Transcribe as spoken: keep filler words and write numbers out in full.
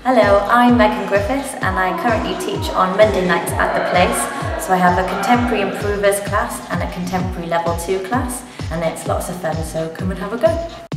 Hello, I'm Megan Griffiths and I currently teach on Monday nights at the Place. So I have a Contemporary Improvers class and a Contemporary Level two class, and it's lots of fun, so come and have a go.